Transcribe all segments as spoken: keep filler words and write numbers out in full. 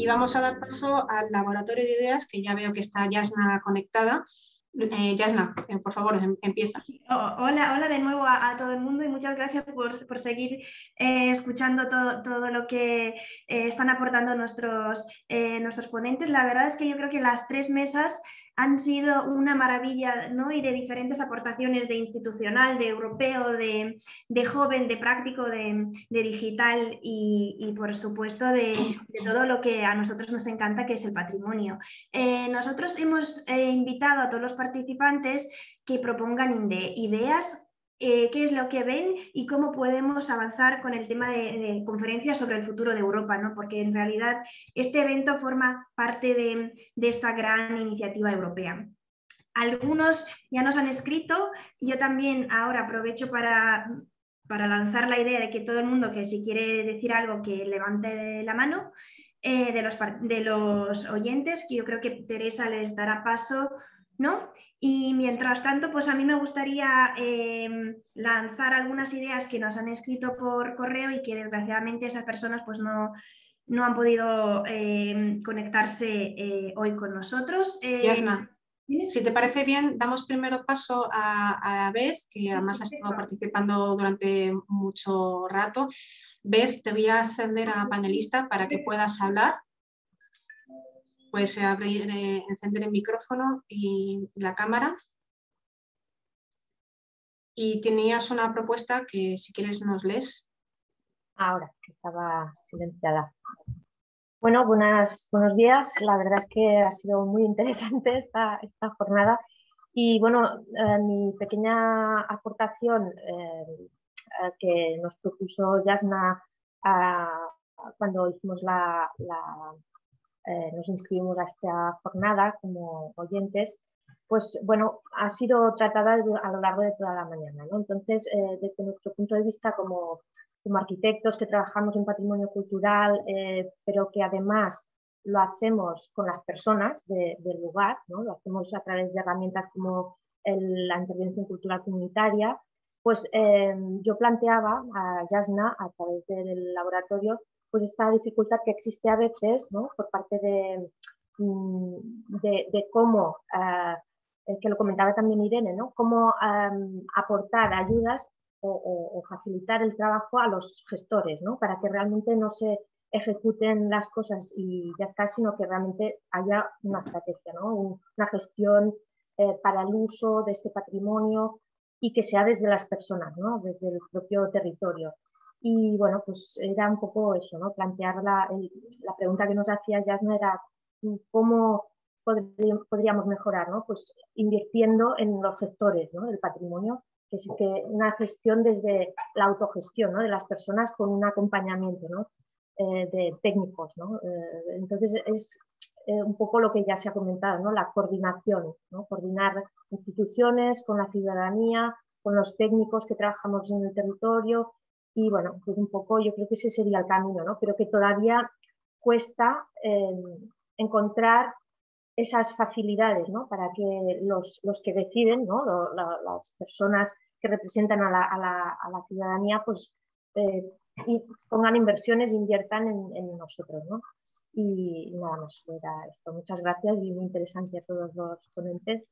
y vamos a dar paso al laboratorio de ideas, que ya veo que está Jasna conectada. Eh, Jasna, eh, por favor, em, empieza. Oh, hola, hola de nuevo a, a todo el mundo y muchas gracias por, por seguir eh, escuchando todo, todo lo que eh, están aportando nuestros, eh, nuestros ponentes. La verdad es que yo creo que las tres mesas han sido una maravilla, ¿no? Y de diferentes aportaciones de institucional, de europeo, de, de joven, de práctico, de, de digital y, y por supuesto de, de todo lo que a nosotros nos encanta, que es el patrimonio. Eh, nosotros hemos eh, invitado a todos los participantes que propongan ideas, eh, qué es lo que ven y cómo podemos avanzar con el tema de, de conferencias sobre el futuro de Europa, ¿no? Porque en realidad este evento forma parte de, de esta gran iniciativa europea. Algunos ya nos han escrito, yo también ahora aprovecho para, para lanzar la idea de que todo el mundo que si quiere decir algo que levante la mano, eh, de, los, de los oyentes, que yo creo que Teresa les dará paso, ¿no? Y mientras tanto, pues a mí me gustaría eh, lanzar algunas ideas que nos han escrito por correo y que desgraciadamente esas personas pues no, no han podido eh, conectarse eh, hoy con nosotros. Eh, Jasna, si te parece bien, damos primero paso a, a Beth, que además ha estado participando durante mucho rato. Beth, te voy a ascender a panelista para que puedas hablar. Puedes abrir, eh, encender el micrófono y la cámara. Y tenías una propuesta que si quieres nos lees. Ahora, que estaba silenciada. Bueno, buenas, buenos días. La verdad es que ha sido muy interesante esta, esta jornada. Y bueno, eh, mi pequeña aportación eh, eh, que nos propuso Jasna eh, cuando hicimos la, la eh, nos inscribimos a esta jornada como oyentes, pues bueno, ha sido tratada a lo largo de toda la mañana, ¿no? Entonces, eh, desde nuestro punto de vista como, como arquitectos que trabajamos en patrimonio cultural, eh, pero que además lo hacemos con las personas de, del lugar, ¿no? Lo hacemos a través de herramientas como el, la intervención cultural comunitaria, pues eh, yo planteaba a Jasna a través del laboratorio pues esta dificultad que existe a veces, ¿no? Por parte de, de, de cómo, uh, que lo comentaba también Irene, ¿no? Cómo um, aportar ayudas o, o, o facilitar el trabajo a los gestores, ¿no? Para que realmente no se ejecuten las cosas y ya está, sino que realmente haya una estrategia, ¿no? Una gestión eh, para el uso de este patrimonio y que sea desde las personas, ¿no? Desde el propio territorio. Y bueno, pues era un poco eso, ¿no? Plantear la, el, la pregunta que nos hacía Jasna era cómo podríamos mejorar, ¿no? Pues invirtiendo en los gestores, ¿no? Del patrimonio, que es que una gestión desde la autogestión, ¿no? De las personas con un acompañamiento, ¿no? Eh, de técnicos, ¿no? Eh, entonces es eh, un poco lo que ya se ha comentado, ¿no? La coordinación, ¿no? Coordinar instituciones con la ciudadanía, con los técnicos que trabajamos en el territorio. Y bueno, pues un poco yo creo que ese sería el camino, ¿no? Pero que todavía cuesta eh, encontrar esas facilidades, ¿no? Para que los, los que deciden, ¿no? Lo, la, las personas que representan a la, a la, a la ciudadanía, pues eh, y pongan inversiones, inviertan en, en nosotros, ¿no? Y, y nada más, era esto. Muchas gracias y muy interesante a todos los ponentes.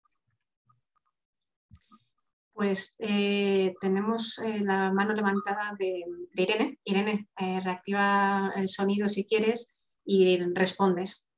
Pues eh, tenemos eh, la mano levantada de, de Irene. Irene, eh, reactiva el sonido si quieres y respondes.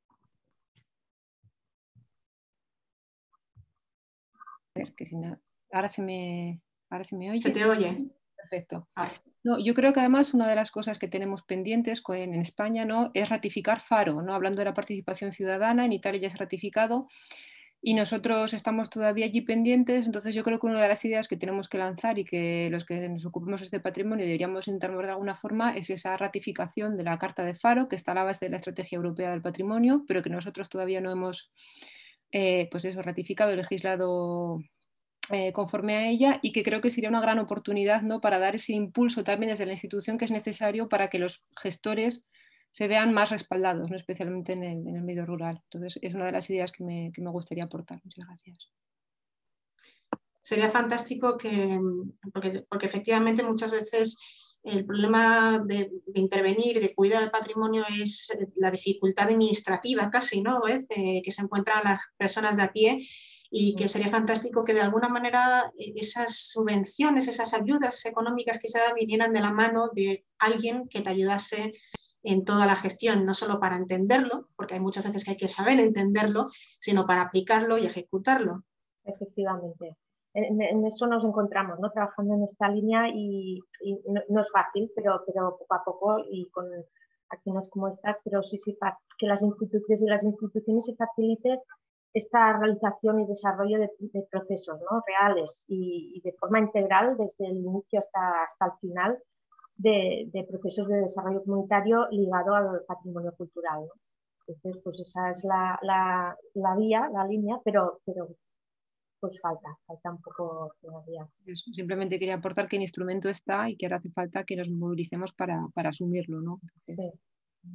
A ver, que si me... ahora, se me... ahora se me oye. Se te oye. Perfecto. No, yo creo que además una de las cosas que tenemos pendientes en, en España, ¿no? Es ratificar Faro, ¿no? Hablando de la participación ciudadana, en Italia ya se ha ratificado. Y nosotros estamos todavía allí pendientes, entonces yo creo que una de las ideas que tenemos que lanzar y que los que nos ocupamos de este patrimonio deberíamos intentar ver de alguna forma es esa ratificación de la Carta de Faro, que está a la base de la Estrategia Europea del Patrimonio, pero que nosotros todavía no hemos eh, pues eso, ratificado y legislado eh, conforme a ella, y que creo que sería una gran oportunidad, ¿no? Para dar ese impulso también desde la institución que es necesario para que los gestores se vean más respaldados, ¿no? Especialmente en el, en el medio rural. Entonces es una de las ideas que me, que me gustaría aportar. Muchas gracias. Sería fantástico que, porque, porque efectivamente muchas veces el problema de, de intervenir y de cuidar el patrimonio es la dificultad administrativa casi, ¿no? ¿Ves? Eh, que se encuentran las personas de a pie, y que sería fantástico que de alguna manera esas subvenciones, esas ayudas económicas que se dan vinieran de la mano de alguien que te ayudase en toda la gestión, no solo para entenderlo, porque hay muchas veces que hay que saber entenderlo, sino para aplicarlo y ejecutarlo. Efectivamente. En, en eso nos encontramos, ¿no? Trabajando en esta línea y, y no, no es fácil, pero, pero poco a poco y con acciones como estas, pero sí, sí, que las instituciones y las instituciones se facilite esta realización y desarrollo de, de procesos, ¿no? Reales y, y de forma integral desde el inicio hasta, hasta el final de, de procesos de desarrollo comunitario ligado al patrimonio cultural, ¿no? Entonces, pues esa es la, la, la vía, la línea, pero, pero pues falta, falta un poco todavía. Eso, simplemente quería aportar que el instrumento está y que ahora hace falta que nos movilicemos para, para asumirlo, ¿no? Entonces, sí.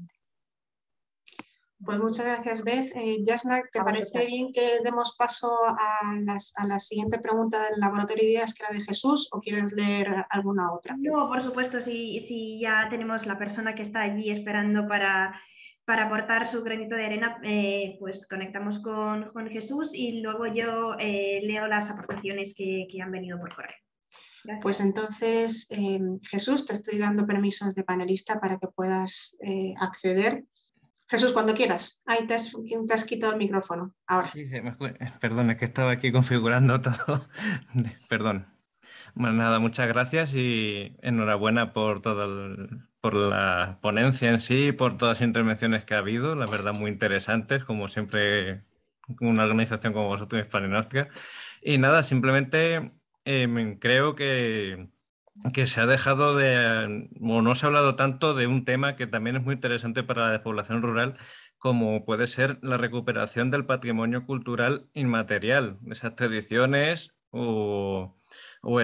Pues muchas gracias, Beth. Eh, Jasna, ¿te a parece vosotras. bien que demos paso a, las, a la siguiente pregunta del laboratorio de ideas, que era de Jesús, o quieres leer alguna otra? No, por supuesto, si, si ya tenemos la persona que está allí esperando para, para aportar su granito de arena, eh, pues conectamos con, con Jesús y luego yo eh, leo las aportaciones que, que han venido por correo. Gracias. Pues entonces, eh, Jesús, te estoy dando permisos de panelista para que puedas eh, acceder. Jesús, cuando quieras. Ahí te has, te has quitado el micrófono. Ahora. Sí, perdón, es que estaba aquí configurando todo. Perdón. Bueno, nada, muchas gracias y enhorabuena por todo el, por la ponencia en sí, por todas las intervenciones que ha habido, la verdad muy interesantes, como siempre una organización como vosotros, Hispaninóstica. Y nada, simplemente eh, creo que que se ha dejado de, o no se ha hablado tanto de un tema que también es muy interesante para la despoblación rural, como puede ser la recuperación del patrimonio cultural inmaterial, esas tradiciones o, o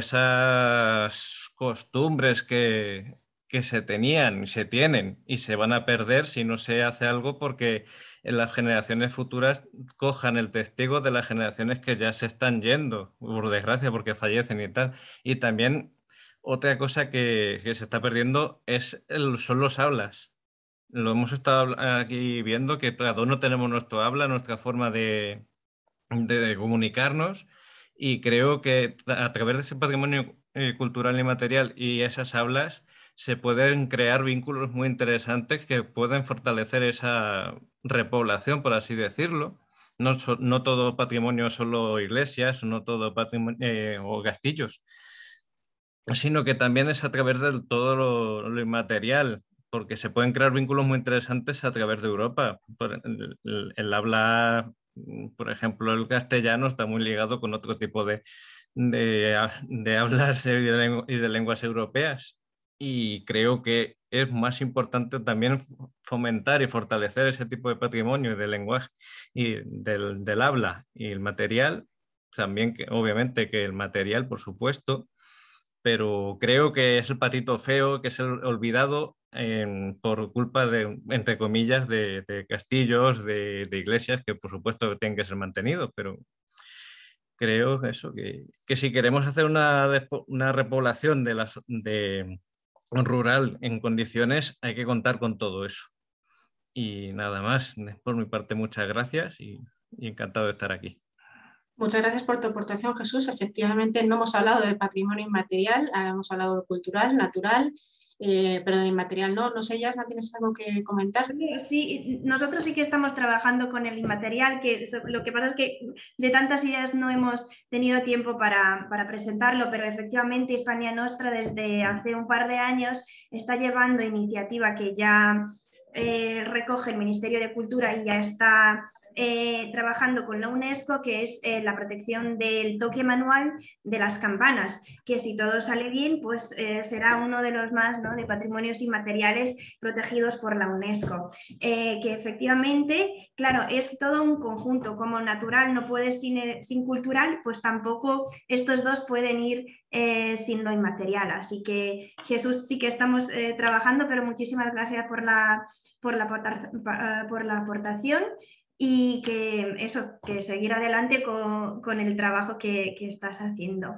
esas costumbres que, que se tenían, se tienen y se van a perder si no se hace algo, porque en las generaciones futuras cojan el testigo de las generaciones que ya se están yendo, por desgracia, porque fallecen y tal. Y también otra cosa que, que se está perdiendo es el, son los hablas. Lo hemos estado aquí viendo, que cada uno tenemos nuestro habla, nuestra forma de, de comunicarnos, y creo que a través de ese patrimonio eh, cultural y material y esas hablas se pueden crear vínculos muy interesantes que pueden fortalecer esa repoblación, por así decirlo. No, so, no todo patrimonio es solo iglesias, no todo patrimonio eh, o castillos, sino que también es a través de todo lo, lo inmaterial, porque se pueden crear vínculos muy interesantes a través de Europa. Por el, el, el habla, por ejemplo, el castellano está muy ligado con otro tipo de, de, de hablas y de, y de lenguas europeas. Y creo que es más importante también fomentar y fortalecer ese tipo de patrimonio y de lenguaje y del, del habla y el material. También, que, obviamente, que el material, por supuesto, pero creo que es el patito feo, que es el olvidado eh, por culpa de, entre comillas, de, de castillos, de, de iglesias, que por supuesto tienen que ser mantenidos, pero creo eso, que, que si queremos hacer una, una repoblación de las, de, rural en condiciones, hay que contar con todo eso. Y nada más, por mi parte, muchas gracias y, y encantado de estar aquí. Muchas gracias por tu aportación, Jesús. Efectivamente, no hemos hablado de patrimonio inmaterial, hemos hablado de cultural, natural, eh, pero de inmaterial no. No sé, Jasna, ¿tienes algo que comentar? Sí, nosotros sí que estamos trabajando con el inmaterial, que lo que pasa es que de tantas ideas no hemos tenido tiempo para, para presentarlo, pero efectivamente Hispania Nostra desde hace un par de años está llevando iniciativa que ya eh, recoge el Ministerio de Cultura y ya está Eh, trabajando con la UNESCO, que es eh, la protección del toque manual de las campanas, que si todo sale bien, pues eh, será uno de los más, ¿no?, de patrimonios inmateriales protegidos por la UNESCO. Eh, que efectivamente, claro, es todo un conjunto, como natural no puede sin, sin cultural, pues tampoco estos dos pueden ir eh, sin lo inmaterial. Así que Jesús, sí que estamos eh, trabajando, pero muchísimas gracias por la, por la, por la aportación. y que eso, que seguir adelante con, con el trabajo que, que estás haciendo.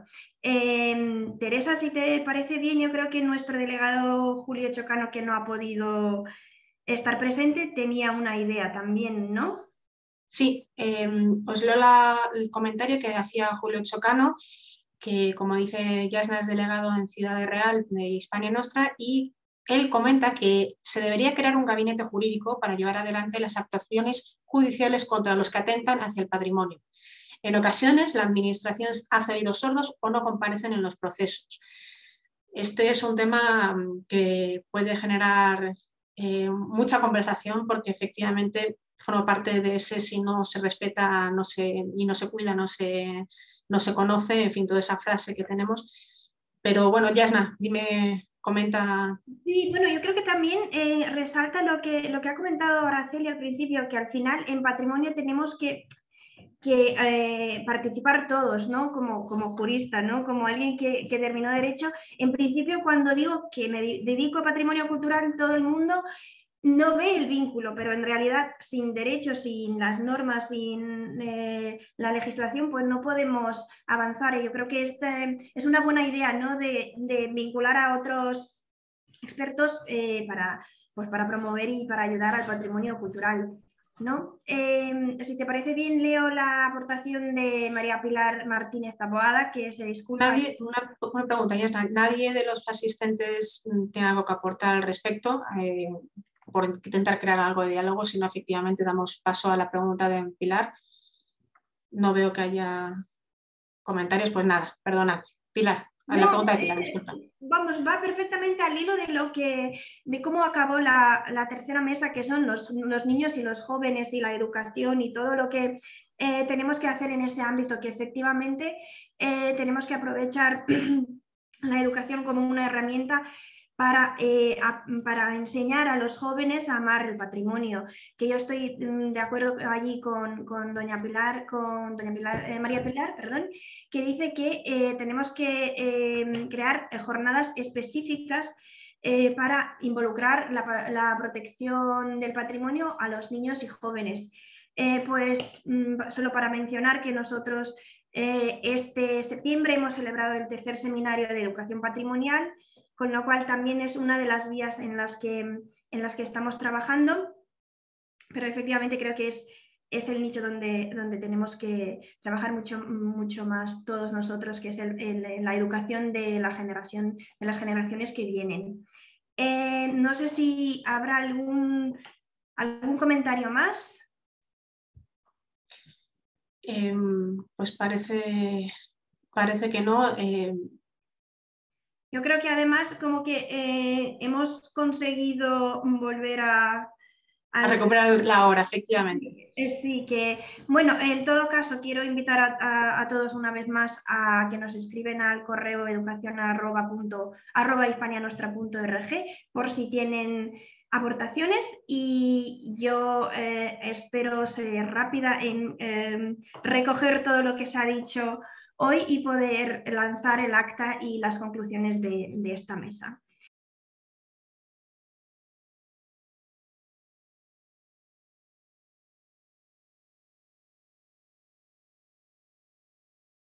Eh, Teresa, si te parece bien, yo creo que nuestro delegado Julio Chocano, que no ha podido estar presente, tenía una idea también, ¿no? Sí, eh, os leo la, el comentario que hacía Julio Chocano, que como dice Jasna es delegado en Ciudad Real de Hispania Nostra, y él comenta que se debería crear un gabinete jurídico para llevar adelante las actuaciones judiciales contra los que atentan hacia el patrimonio. En ocasiones la administración hace oídos sordos o no comparecen en los procesos. Este es un tema que puede generar eh, mucha conversación porque efectivamente forma parte de ese si no se respeta no se, y no se cuida, no se, no se conoce, en fin, toda esa frase que tenemos. Pero bueno, Jasna, dime, comenta. Sí, bueno, yo creo que también eh, resalta lo que, lo que ha comentado Araceli al principio, que al final en patrimonio tenemos que, que eh, participar todos, ¿no? Como, como jurista, ¿no? Como alguien que, que terminó Derecho. En principio, cuando digo que me dedico a patrimonio cultural, todo el mundo no ve el vínculo, pero en realidad sin derechos, sin las normas, sin eh, la legislación, pues no podemos avanzar. Y yo creo que este es una buena idea, ¿no? de, de vincular a otros expertos eh, para, pues para promover y para ayudar al patrimonio cultural, ¿no? Eh, si te parece bien, leo la aportación de María Pilar Martínez Taboada, que se disculpa. Nadie, una, una pregunta, Jasna, ¿nadie de los asistentes tiene algo que aportar al respecto? Eh, por intentar crear algo de diálogo, sino efectivamente damos paso a la pregunta de Pilar. No veo que haya comentarios, pues nada, perdonad. Pilar, a la No, pregunta de Pilar, eh, disculpa. Vamos, va perfectamente al hilo de lo que, de cómo acabó la, la tercera mesa, que son los, los niños y los jóvenes y la educación y todo lo que eh, tenemos que hacer en ese ámbito, que efectivamente eh, tenemos que aprovechar la educación como una herramienta para, eh, a, para enseñar a los jóvenes a amar el patrimonio, que yo estoy de acuerdo allí con, con doña Pilar, con doña Pilar, eh, María Pilar, perdón, que dice que eh, tenemos que eh, crear jornadas específicas eh, para involucrar la, la protección del patrimonio a los niños y jóvenes. Eh, pues mm, solo para mencionar que nosotros eh, este septiembre hemos celebrado el tercer seminario de educación patrimonial, con lo cual también es una de las vías en las que, en las que estamos trabajando, pero efectivamente creo que es, es el nicho donde, donde tenemos que trabajar mucho, mucho más todos nosotros, que es el, el, la educación de, la generación, de las generaciones que vienen. Eh, no sé si habrá algún, algún comentario más. Eh, pues parece, parece que no. Eh, Yo creo que además como que eh, hemos conseguido volver a, a, a recuperar la hora, efectivamente. Sí, que bueno, en todo caso quiero invitar a, a, a todos una vez más a que nos escriben al correo educación arroba, punto, arroba hispanianostra punto org por si tienen aportaciones, y yo eh, espero ser rápida en eh, recoger todo lo que se ha dicho hoy y poder lanzar el acta y las conclusiones de, de esta mesa.